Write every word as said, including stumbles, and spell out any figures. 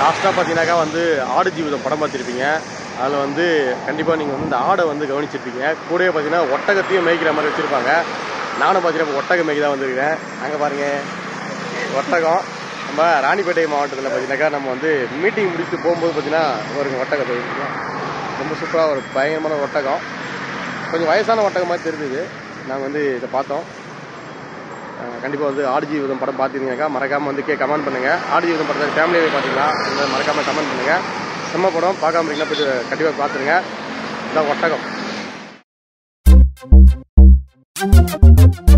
லாஸ்ட்டாக பார்த்தீங்கன்னாக்கா வந்து ஆடு ஜீவிதம் படம் பார்த்துருப்பீங்க. அதில் வந்து கண்டிப்பாக நீங்கள் வந்து இந்த ஆடை வந்து கவனிச்சிருப்பீங்க. கூடவே பார்த்தீங்கன்னா ஒட்டகத்தையும் மேய்க்கிற மாதிரி வச்சுருப்பாங்க. நானும் பார்த்தீங்கன்னா ஒட்டகம் மேய்க்க தான் வந்திருக்கேன். அங்கே பாருங்கள் ஒட்டகம். நம்ம ராணிப்பேட்டை மாவட்டத்தில் பார்த்தீங்கன்னாக்கா நம்ம வந்து மீட்டிங் முடிச்சுட்டு போகும்போது பார்த்தீங்கன்னா ஒரு ஒட்டகத்தை ரொம்ப சூப்பராக ஒரு பயங்கரமான ஒட்டகம். கொஞ்சம் வயசான ஒட்டகம் மாதிரி தெரிஞ்சுது. நாங்கள் வந்து இதை பார்த்தோம். கண்டிப்பாக வந்து ஆடு ஜீவிதம் படம் பார்த்துருந்தீங்கன்னாக்கா மறக்காமல் வந்து கே கமெண்ட் பண்ணுங்கள். ஆடு ஜீவிதம் படத்தை ஃபேமிலியாகவே பார்த்தீங்களா இந்த மறக்காமல் கமெண்ட் பண்ணுங்கள். செம்ம படம். பார்க்காம இருக்கீங்கன்னா போய்ட்டு கண்டிப்பாக பார்த்துருங்க. இதான் ஒட்டகம்.